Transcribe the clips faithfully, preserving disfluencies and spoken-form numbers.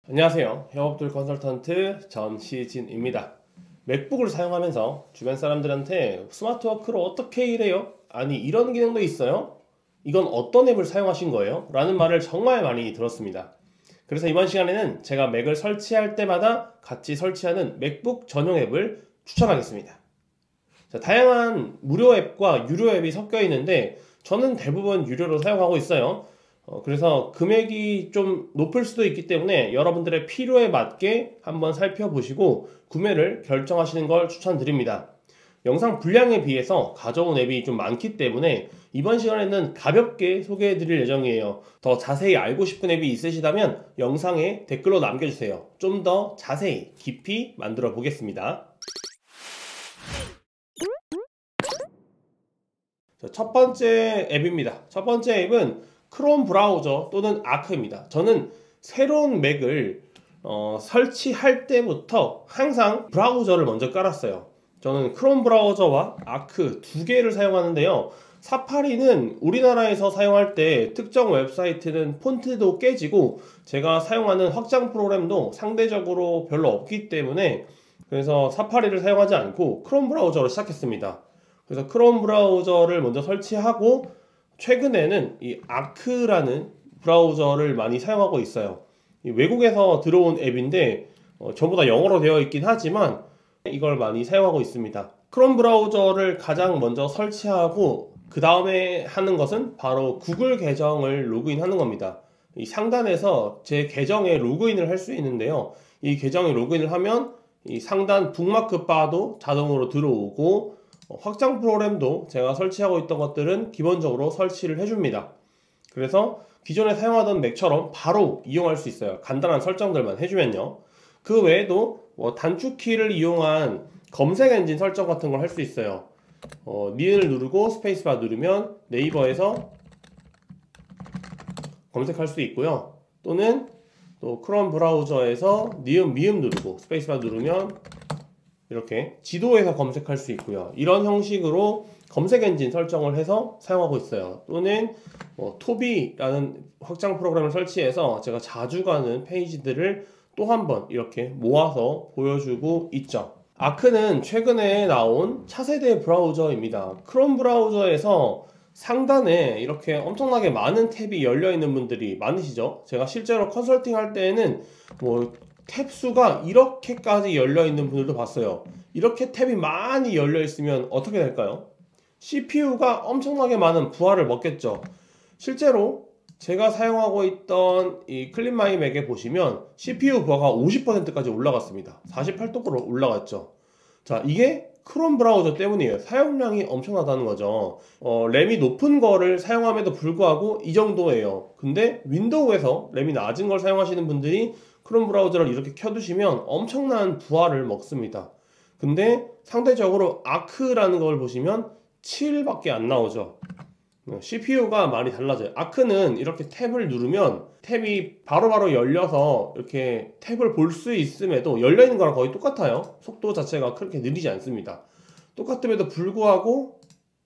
안녕하세요. 협업들 컨설턴트 전시진입니다. 맥북을 사용하면서 주변 사람들한테 스마트워크로 어떻게 일해요? 아니 이런 기능도 있어요? 이건 어떤 앱을 사용하신 거예요? 라는 말을 정말 많이 들었습니다. 그래서 이번 시간에는 제가 맥을 설치할 때마다 같이 설치하는 맥북 전용 앱을 추천하겠습니다. 자, 다양한 무료 앱과 유료 앱이 섞여 있는데 저는 대부분 유료로 사용하고 있어요. 어, 그래서 금액이 좀 높을 수도 있기 때문에 여러분들의 필요에 맞게 한번 살펴보시고 구매를 결정하시는 걸 추천드립니다. 영상 분량에 비해서 가져온 앱이 좀 많기 때문에 이번 시간에는 가볍게 소개해 드릴 예정이에요. 더 자세히 알고 싶은 앱이 있으시다면 영상에 댓글로 남겨주세요. 좀 더 자세히 깊이 만들어 보겠습니다. 첫 번째 앱입니다. 첫 번째 앱은 크롬 브라우저 또는 아크입니다. 저는 새로운 맥을 어, 설치할 때부터 항상 브라우저를 먼저 깔았어요. 저는 크롬 브라우저와 아크 두 개를 사용하는데요. 사파리는 우리나라에서 사용할 때 특정 웹사이트는 폰트도 깨지고 제가 사용하는 확장 프로그램도 상대적으로 별로 없기 때문에 그래서 사파리를 사용하지 않고 크롬 브라우저로 시작했습니다. 그래서 크롬 브라우저를 먼저 설치하고 최근에는 이 아크라는 브라우저를 많이 사용하고 있어요. 외국에서 들어온 앱인데 어, 전부 다 영어로 되어 있긴 하지만 이걸 많이 사용하고 있습니다. 크롬 브라우저를 가장 먼저 설치하고 그 다음에 하는 것은 바로 구글 계정을 로그인하는 겁니다. 이 상단에서 제 계정에 로그인을 할 수 있는데요. 이 계정에 로그인을 하면 이 상단 북마크 바도 자동으로 들어오고 확장 프로그램도 제가 설치하고 있던 것들은 기본적으로 설치를 해줍니다. 그래서 기존에 사용하던 맥처럼 바로 이용할 수 있어요. 간단한 설정들만 해주면요. 그 외에도 뭐 단축키를 이용한 검색 엔진 설정 같은 걸 할 수 있어요. 어, 니은을 누르고 스페이스바 누르면 네이버에서 검색할 수 있고요. 또는 또 크롬 브라우저에서 니은 미음 누르고 스페이스바 누르면 이렇게 지도에서 검색할 수 있고요. 이런 형식으로 검색 엔진 설정을 해서 사용하고 있어요. 또는 뭐 토비라는 확장 프로그램을 설치해서 제가 자주 가는 페이지들을 또 한 번 이렇게 모아서 보여주고 있죠. 아크는 최근에 나온 차세대 브라우저입니다. 크롬 브라우저에서 상단에 이렇게 엄청나게 많은 탭이 열려 있는 분들이 많으시죠? 제가 실제로 컨설팅 할 때에는 뭐 탭 수가 이렇게까지 열려 있는 분들도 봤어요. 이렇게 탭이 많이 열려 있으면 어떻게 될까요? 씨피유가 엄청나게 많은 부하를 먹겠죠. 실제로 제가 사용하고 있던 이 클린마이 맥에 보시면 씨피유 부하가 오십 퍼센트까지 올라갔습니다. 사십팔 도로 올라갔죠. 자, 이게 크롬 브라우저 때문이에요. 사용량이 엄청나다는 거죠. 어, 램이 높은 거를 사용함에도 불구하고 이 정도예요. 근데 윈도우에서 램이 낮은 걸 사용하시는 분들이 크롬 브라우저를 이렇게 켜두시면 엄청난 부하를 먹습니다. 근데 상대적으로 아크라는 걸 보시면 칠밖에 안 나오죠. 씨피유가 많이 달라져요. 아크는 이렇게 탭을 누르면 탭이 바로바로 열려서 이렇게 탭을 볼 수 있음에도 열려있는 거랑 거의 똑같아요. 속도 자체가 그렇게 느리지 않습니다. 똑같음에도 불구하고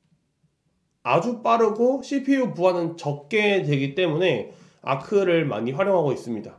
아주 빠르고 씨피유 부하는 적게 되기 때문에 아크를 많이 활용하고 있습니다.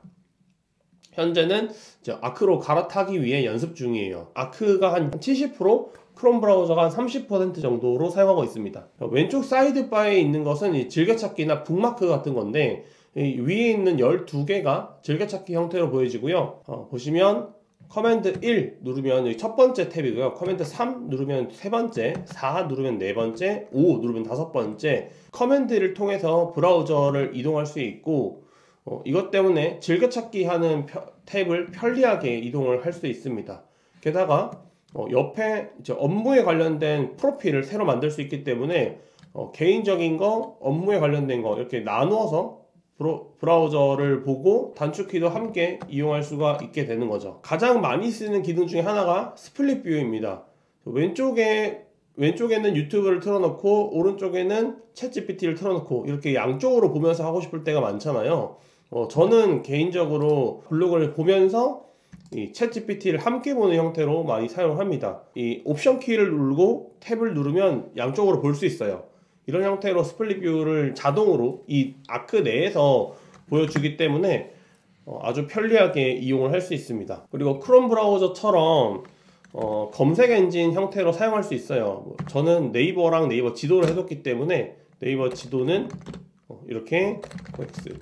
현재는 아크로 갈아타기 위해 연습 중이에요. 아크가 한 칠십 퍼센트, 크롬 브라우저가 한 삼십 퍼센트 정도로 사용하고 있습니다. 왼쪽 사이드바에 있는 것은 즐겨찾기나 북마크 같은 건데 위에 있는 열두 개가 즐겨찾기 형태로 보여지고요. 어, 보시면 커맨드 일 누르면 첫 번째 탭이고요. 커맨드 삼 누르면 세 번째, 사 누르면 네 번째, 오 누르면 다섯 번째. 커맨드를 통해서 브라우저를 이동할 수 있고 어, 이것 때문에 즐겨찾기 하는 펴, 탭을 편리하게 이동을 할 수 있습니다. 게다가 어, 옆에 이제 업무에 관련된 프로필을 새로 만들 수 있기 때문에 어, 개인적인 거, 업무에 관련된 거 이렇게 나누어서 브로, 브라우저를 보고 단축키도 함께 이용할 수가 있게 되는 거죠. 가장 많이 쓰는 기능 중에 하나가 스플릿 뷰입니다. 왼쪽에 왼쪽에는 유튜브를 틀어놓고 오른쪽에는 챗지피티를 틀어놓고 이렇게 양쪽으로 보면서 하고 싶을 때가 많잖아요. 어, 저는 개인적으로 블로그를 보면서 이 챗지피티를 함께 보는 형태로 많이 사용합니다. 이 옵션 키를 누르고 탭을 누르면 양쪽으로 볼 수 있어요. 이런 형태로 스플릿 뷰를 자동으로 이 아크 내에서 보여주기 때문에 어, 아주 편리하게 이용을 할 수 있습니다. 그리고 크롬 브라우저처럼 어, 검색 엔진 형태로 사용할 수 있어요. 뭐 저는 네이버랑 네이버 지도를 해뒀기 때문에 네이버 지도는 어, 이렇게 X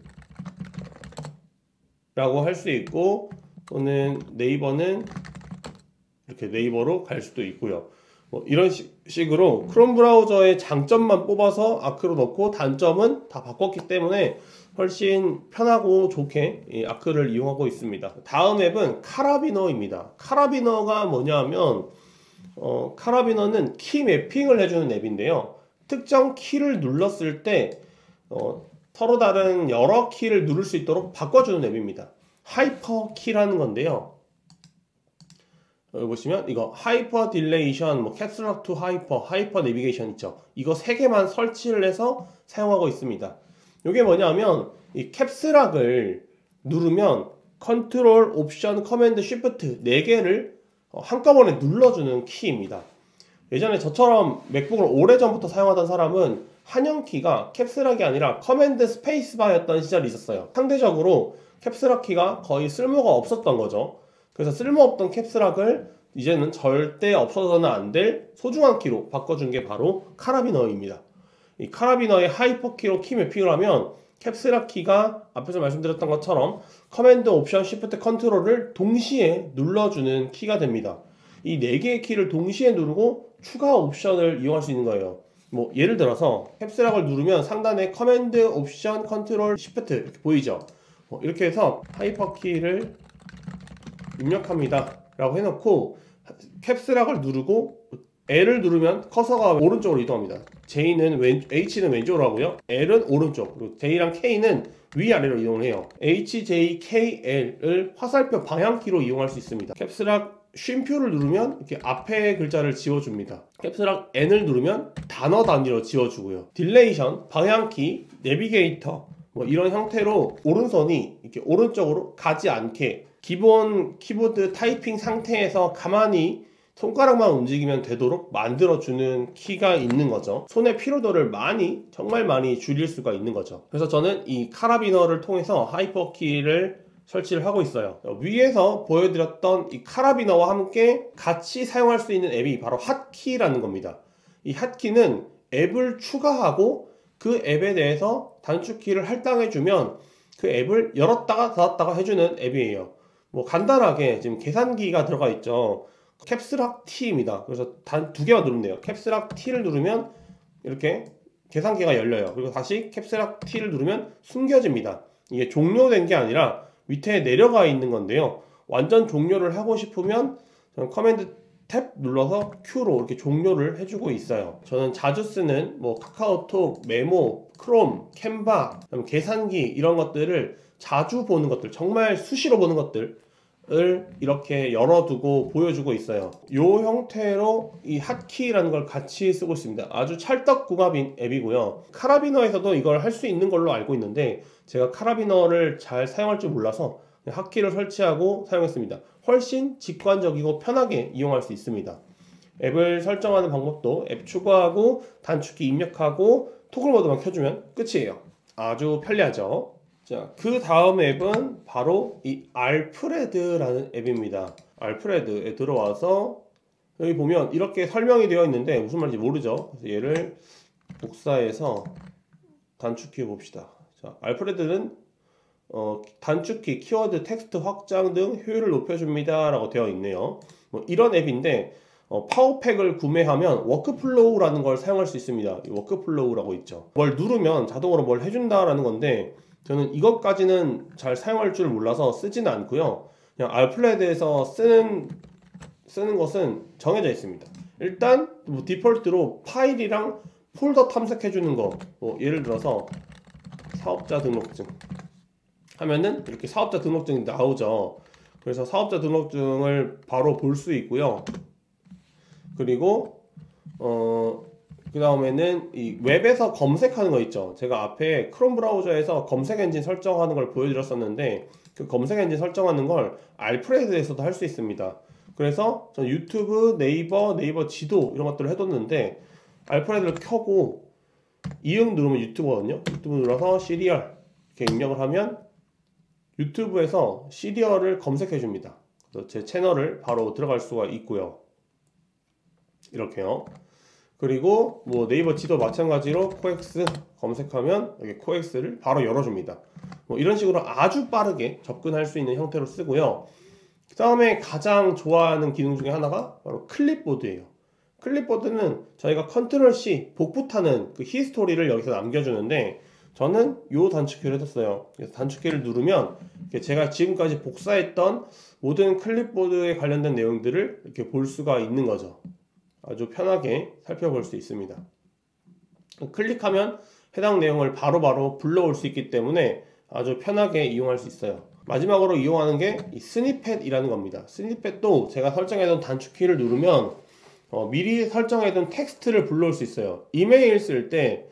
라고 할 수 있고, 또는 네이버는 이렇게 네이버로 갈 수도 있고요. 뭐 이런 식, 식으로 크롬 브라우저의 장점만 뽑아서 아크로 넣고 단점은 다 바꿨기 때문에 훨씬 편하고 좋게 이 아크를 이용하고 있습니다. 다음 앱은 카라비너입니다. 카라비너가 뭐냐면 어, 카라비너는 키 매핑을 해주는 앱인데요. 특정 키를 눌렀을 때 어, 서로 다른 여러 키를 누를 수 있도록 바꿔주는 앱입니다. 하이퍼 키라는 건데요. 여기 보시면 이거 하이퍼 딜레이션, 뭐 캡슐락 투 하이퍼, 하이퍼 내비게이션 있죠. 이거 세 개만 설치를 해서 사용하고 있습니다. 이게 뭐냐면 이 캡슐락을 누르면 컨트롤, 옵션, 커맨드, 쉬프트 네 개를 한꺼번에 눌러주는 키입니다. 예전에 저처럼 맥북을 오래전부터 사용하던 사람은 한영키가 캡슐락이 아니라 커맨드 스페이스바였던 시절이 있었어요. 상대적으로 캡슐락 키가 거의 쓸모가 없었던 거죠. 그래서 쓸모없던 캡슐락을 이제는 절대 없어서는 안 될 소중한 키로 바꿔준 게 바로 카라비너입니다. 이 카라비너의 하이퍼키로 키 매핑을 하면 캡슐락 키가 앞에서 말씀드렸던 것처럼 커맨드, 옵션, 시프트, 컨트롤을 동시에 눌러주는 키가 됩니다. 이 네 개의 키를 동시에 누르고 추가 옵션을 이용할 수 있는 거예요. 뭐 예를 들어서 캡슐락을 누르면 상단에 커맨드, 옵션, 컨트롤, 시프트 이렇게 보이죠. 뭐 이렇게 해서 하이퍼키를 입력합니다 라고 해놓고 캡슐락을 누르고 L을 누르면 커서가 오른쪽으로 이동합니다. J는 왼, H는 왼쪽으로 하고요, L은 오른쪽, 그리고 J랑 K는 위아래로 이동을 해요. H, J, K, L을 화살표 방향키로 이용할 수 있습니다. 캡슐락 쉼표를 누르면 이렇게 앞에 글자를 지워줍니다. 캡슐락 N을 누르면 단어 단위로 지워주고요. 딜레이션, 방향키, 내비게이터 뭐 이런 형태로 오른손이 이렇게 오른쪽으로 가지 않게 기본 키보드 타이핑 상태에서 가만히 손가락만 움직이면 되도록 만들어주는 키가 있는 거죠. 손의 피로도를 많이, 정말 많이 줄일 수가 있는 거죠. 그래서 저는 이 카라비너를 통해서 하이퍼키를 설치를 하고 있어요. 위에서 보여드렸던 이 카라비너와 함께 같이 사용할 수 있는 앱이 바로 핫키라는 겁니다. 이 핫키는 앱을 추가하고 그 앱에 대해서 단축키를 할당해주면 그 앱을 열었다가 닫았다가 해주는 앱이에요. 뭐 간단하게 지금 계산기가 들어가 있죠. 캡슐락 T입니다. 그래서 단 두 개만 누르면 돼요. 캡슐락 T를 누르면 이렇게 계산기가 열려요. 그리고 다시 캡슐락 T를 누르면 숨겨집니다. 이게 종료된 게 아니라 밑에 내려가 있는 건데요. 완전 종료를 하고 싶으면 저는 커맨드 탭 눌러서 Q로 이렇게 종료를 해주고 있어요. 저는 자주 쓰는 뭐 카카오톡, 메모, 크롬, 캔바, 계산기 이런 것들을 자주 보는 것들, 정말 수시로 보는 것들을 이렇게 열어두고 보여주고 있어요. 이 형태로 이 핫키라는 걸 같이 쓰고 있습니다. 아주 찰떡궁합인 앱이고요. 카라비너에서도 이걸 할 수 있는 걸로 알고 있는데 제가 카라비너를 잘 사용할 줄 몰라서 핫키를 설치하고 사용했습니다. 훨씬 직관적이고 편하게 이용할 수 있습니다. 앱을 설정하는 방법도 앱 추가하고 단축키 입력하고 토글 모드만 켜주면 끝이에요. 아주 편리하죠. 자, 그 다음 앱은 바로 이 알프레드라는 앱입니다. 알프레드에 들어와서 여기 보면 이렇게 설명이 되어 있는데 무슨 말인지 모르죠. 그래서 얘를 복사해서 단축키 봅시다. 자, 알프레드는 어, 단축키, 키워드, 텍스트 확장 등 효율을 높여줍니다 라고 되어 있네요. 뭐 이런 앱인데 어, 파워팩을 구매하면 워크플로우라는 걸 사용할 수 있습니다. 워크플로우라고 있죠. 뭘 누르면 자동으로 뭘 해준다라는 건데 저는 이것까지는 잘 사용할 줄 몰라서 쓰지는 않고요. 그냥 알프레드에서 쓰는 쓰는 것은 정해져 있습니다. 일단 뭐 디폴트로 파일이랑 폴더 탐색해주는 거, 뭐 예를 들어서 사업자 등록증 하면은 이렇게 사업자 등록증이 나오죠. 그래서 사업자 등록증을 바로 볼 수 있고요. 그리고 어, 그 다음에는 이 웹에서 검색하는 거 있죠. 제가 앞에 크롬 브라우저에서 검색 엔진 설정하는 걸 보여드렸었는데 그 검색 엔진 설정하는 걸 알프레드에서도 할 수 있습니다. 그래서 전 유튜브, 네이버, 네이버 지도 이런 것들을 해뒀는데 알프레드를 켜고 이응 누르면 유튜버거든요. 유튜브 눌러서 시리얼 이렇게 입력을 하면 유튜브에서 시리얼을 검색해 줍니다. 그래서 제 채널을 바로 들어갈 수가 있고요. 이렇게요. 그리고 뭐 네이버 지도 마찬가지로 코엑스 검색하면 여기 코엑스를 바로 열어줍니다. 뭐 이런 식으로 아주 빠르게 접근할 수 있는 형태로 쓰고요. 그 다음에 가장 좋아하는 기능 중에 하나가 바로 클립보드예요. 클립보드는 저희가 컨트롤 씨 복붙 타는 그 히스토리를 여기서 남겨주는데, 저는 요 단축키를 해뒀어요. 그래서 단축키를 누르면 제가 지금까지 복사했던 모든 클립보드에 관련된 내용들을 이렇게 볼 수가 있는 거죠. 아주 편하게 살펴볼 수 있습니다. 클릭하면 해당 내용을 바로바로 바로 불러올 수 있기 때문에 아주 편하게 이용할 수 있어요. 마지막으로 이용하는 게 이 스니펫이라는 겁니다. 스니펫도 제가 설정해둔 단축키를 누르면 어, 미리 설정해둔 텍스트를 불러올 수 있어요. 이메일 쓸 때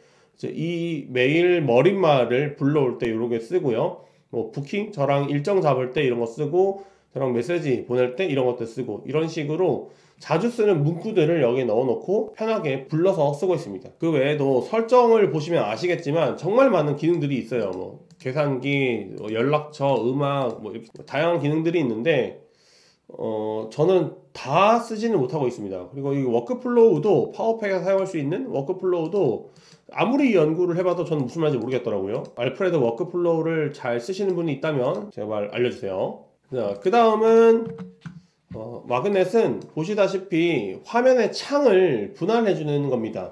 이 메일 머릿말을 불러올 때 이렇게 쓰고요. 뭐 부킹, 저랑 일정 잡을 때 이런 거 쓰고, 저랑 메시지 보낼 때 이런 것도 쓰고, 이런 식으로 자주 쓰는 문구들을 여기에 넣어놓고 편하게 불러서 쓰고 있습니다. 그 외에도 설정을 보시면 아시겠지만 정말 많은 기능들이 있어요. 뭐 계산기, 연락처, 음악, 뭐 이렇게 다양한 기능들이 있는데 어 저는 다 쓰지는 못하고 있습니다. 그리고 이 워크플로우도, 파워팩에서 사용할 수 있는 워크플로우도 아무리 연구를 해봐도 저는 무슨 말인지 모르겠더라고요. 알프레드 워크플로우를 잘 쓰시는 분이 있다면 제발 알려주세요. 자, 그 다음은 어, 마그넷은 보시다시피 화면의 창을 분할해 주는 겁니다.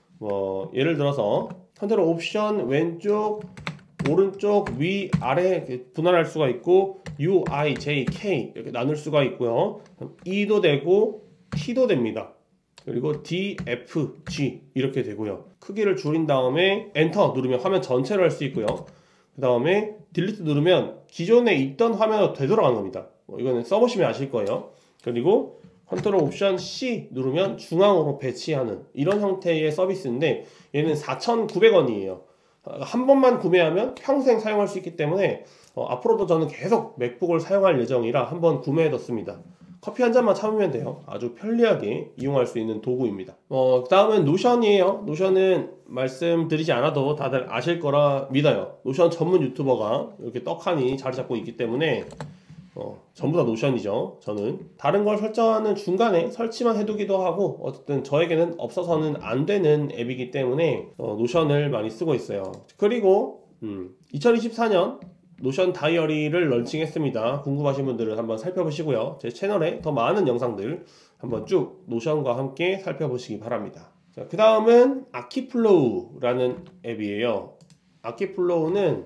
뭐 예를 들어서 컨트롤 옵션 왼쪽, 오른쪽, 위, 아래 분할할 수가 있고, U, I, J, K 이렇게 나눌 수가 있고요. E도 되고 T도 됩니다. 그리고 D, F, G 이렇게 되고요. 크기를 줄인 다음에 엔터 누르면 화면 전체로 할 수 있고요. 그 다음에 딜리트 누르면 기존에 있던 화면으로 되돌아가는 겁니다. 뭐 이거는 써보시면 아실 거예요. 그리고 컨트롤 옵션 C 누르면 중앙으로 배치하는 이런 형태의 서비스인데, 얘는 사천구백 원이에요. 한 번만 구매하면 평생 사용할 수 있기 때문에 어, 앞으로도 저는 계속 맥북을 사용할 예정이라 한번 구매해뒀습니다. 커피 한 잔만 참으면 돼요. 아주 편리하게 이용할 수 있는 도구입니다. 어, 그 다음은 노션이에요. 노션은 말씀드리지 않아도 다들 아실 거라 믿어요. 노션 전문 유튜버가 이렇게 떡하니 자리 잡고 있기 때문에 어, 전부 다 노션이죠. 저는 다른 걸 설정하는 중간에 설치만 해두기도 하고, 어쨌든 저에게는 없어서는 안 되는 앱이기 때문에 어, 노션을 많이 쓰고 있어요. 그리고 음, 이천이십사 년 노션 다이어리를 런칭했습니다. 궁금하신 분들은 한번 살펴보시고요. 제 채널에 더 많은 영상들 한번 쭉 노션과 함께 살펴보시기 바랍니다. 자, 그 다음은 아키플로우라는 앱이에요. 아키플로우는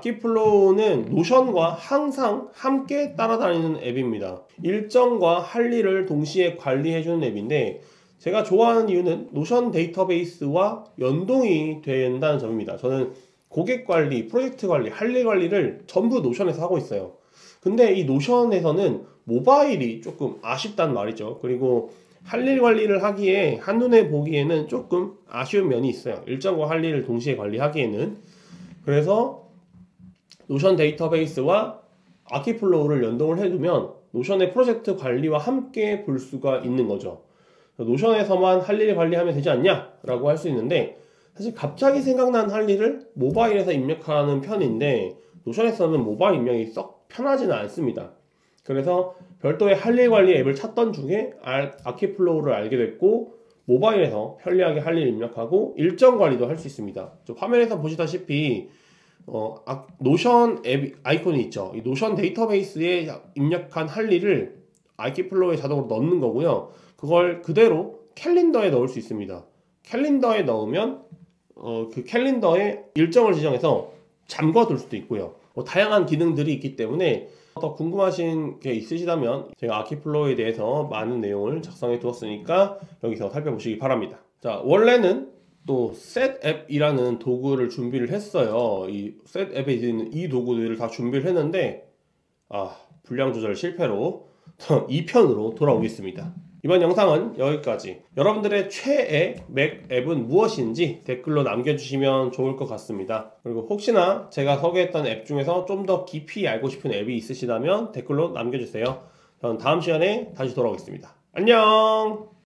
아키플로우는 노션과 항상 함께 따라다니는 앱입니다. 일정과 할 일을 동시에 관리해주는 앱인데, 제가 좋아하는 이유는 노션 데이터베이스와 연동이 된다는 점입니다. 저는 고객 관리, 프로젝트 관리, 할 일 관리를 전부 노션에서 하고 있어요. 근데 이 노션에서는 모바일이 조금 아쉽단 말이죠. 그리고 할 일 관리를 하기에, 한눈에 보기에는 조금 아쉬운 면이 있어요. 일정과 할 일을 동시에 관리하기에는. 그래서 노션 데이터베이스와 아키플로우를 연동을 해두면 노션의 프로젝트 관리와 함께 볼 수가 있는 거죠. 노션에서만 할 일 관리하면 되지 않냐? 라고 할 수 있는데, 사실 갑자기 생각난 할 일을 모바일에서 입력하는 편인데, 노션에서는 모바일 입력이 썩 편하지는 않습니다. 그래서 별도의 할 일 관리 앱을 찾던 중에 아키플로우를 알게 됐고, 모바일에서 편리하게 할 일 입력하고 일정 관리도 할 수 있습니다. 화면에서 보시다시피 어, 아, 노션 앱 아이콘이 있죠. 이 노션 데이터베이스에 입력한 할 일을 아키플로우에 자동으로 넣는 거고요. 그걸 그대로 캘린더에 넣을 수 있습니다. 캘린더에 넣으면 어, 그 캘린더에 일정을 지정해서 잠궈둘 수도 있고요. 뭐 다양한 기능들이 있기 때문에 더 궁금하신 게 있으시다면 제가 아키플로우에 대해서 많은 내용을 작성해 두었으니까 여기서 살펴보시기 바랍니다. 자, 원래는 또 셋앱이라는 도구를 준비를 했어요. 이 셋앱에 있는 이 도구들을 다 준비를 했는데 아, 분량 조절 실패로 이 편으로 돌아오겠습니다. 이번 영상은 여기까지. 여러분들의 최애 맥 앱은 무엇인지 댓글로 남겨주시면 좋을 것 같습니다. 그리고 혹시나 제가 소개했던 앱 중에서 좀 더 깊이 알고 싶은 앱이 있으시다면 댓글로 남겨주세요. 저는 다음 시간에 다시 돌아오겠습니다. 안녕!